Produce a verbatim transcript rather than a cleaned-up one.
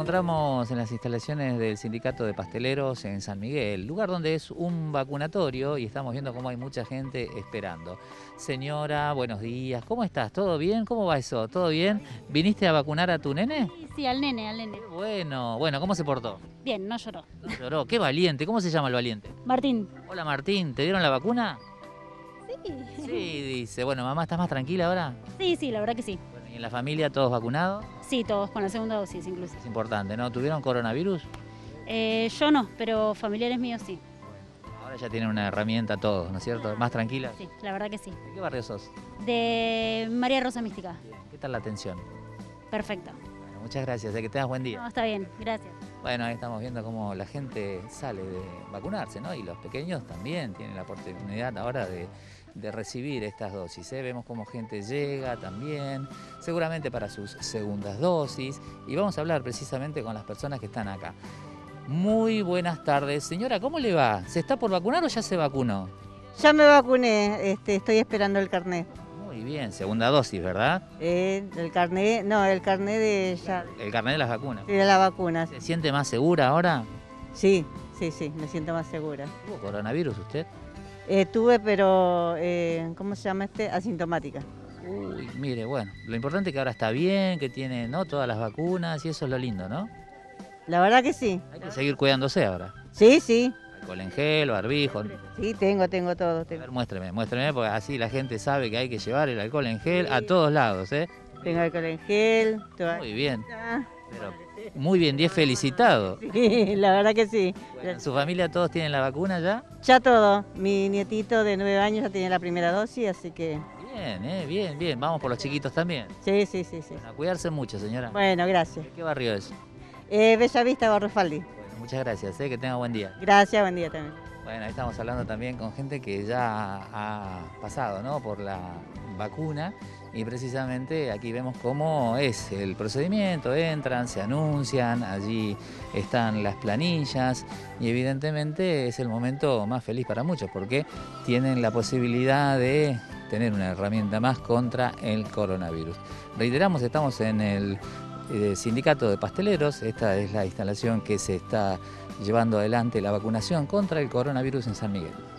encontramos en las instalaciones del Sindicato de Pasteleros en San Miguel, lugar donde es un vacunatorio y estamos viendo cómo hay mucha gente esperando. Señora, buenos días, ¿cómo estás? ¿Todo bien? ¿Cómo va eso? ¿Todo bien? ¿Viniste a vacunar a tu nene? Sí, sí, al nene, al nene. Qué bueno, bueno, ¿cómo se portó? Bien, no lloró. No lloró, qué valiente, ¿cómo se llama el valiente? Martín. Hola Martín, ¿te dieron la vacuna? Sí. Sí, dice, bueno, mamá, ¿estás más tranquila ahora? Sí, sí, la verdad que sí. Bueno, ¿y en la familia todos vacunados? Sí, todos con la segunda dosis incluso. Es importante, ¿no? ¿Tuvieron coronavirus? Eh, yo no, pero familiares míos sí. Ahora ya tienen una herramienta todos, ¿no es cierto? ¿Más tranquila? Sí, la verdad que sí. ¿De qué barrio sos? De María Rosa Mística. ¿Qué tal la atención? Perfecto. Bueno, muchas gracias, eh, que tengas buen día. No, está bien, gracias. Bueno, ahí estamos viendo cómo la gente sale de vacunarse, ¿no? Y los pequeños también tienen la oportunidad ahora de, de recibir estas dosis, ¿eh? Vemos cómo gente llega también, seguramente para sus segundas dosis. Y vamos a hablar precisamente con las personas que están acá. Muy buenas tardes. Señora, ¿cómo le va? ¿Se está por vacunar o ya se vacunó? Ya me vacuné, este, estoy esperando el carnet. Muy bien, segunda dosis, ¿verdad? Eh, el carnet, no, el carnet de ya, El carnet de las vacunas. de la vacuna. ¿Se siente más segura ahora? Sí, sí, sí, me siento más segura. ¿Tuvo coronavirus usted? Eh, tuve, pero, eh, ¿cómo se llama este? Asintomática. Uy, mire, bueno, lo importante es que ahora está bien, que tiene, ¿no?, todas las vacunas y eso es lo lindo, ¿no? La verdad que sí. Hay que seguir cuidándose ahora. Sí, sí, Alcohol en gel, barbijo. sí, tengo, tengo todo. A Tengo, ver, muéstreme, muéstreme, porque así la gente sabe que hay que llevar el alcohol en gel a todos lados, ¿eh? tengo alcohol en gel, toda- Muy bien, Ah, pero muy bien, diez felicitado. sí, la verdad que sí. ¿En su familia todos tienen la vacuna ya? Ya todo. Mi nietito de nueve años ya tiene la primera dosis, así que Bien, ¿eh? Bien, bien. Vamos por los chiquitos también. sí, sí, sí, sí. A cuidarse mucho, señora. Bueno, gracias. ¿De qué barrio es? Eh, Bella Vista, Barrofaldi. Bueno, muchas gracias, ¿eh? Que tenga buen día. Gracias, buen día también. Bueno, ahí estamos hablando también con gente que ya ha pasado, ¿no?, por la vacuna y precisamente aquí vemos cómo es el procedimiento, entran, se anuncian, allí están las planillas y evidentemente es el momento más feliz para muchos porque tienen la posibilidad de tener una herramienta más contra el coronavirus. Reiteramos, estamos en el eh, Sindicato de Pasteleros, esta es la instalación que se está llevando adelante la vacunación contra el coronavirus en San Miguel.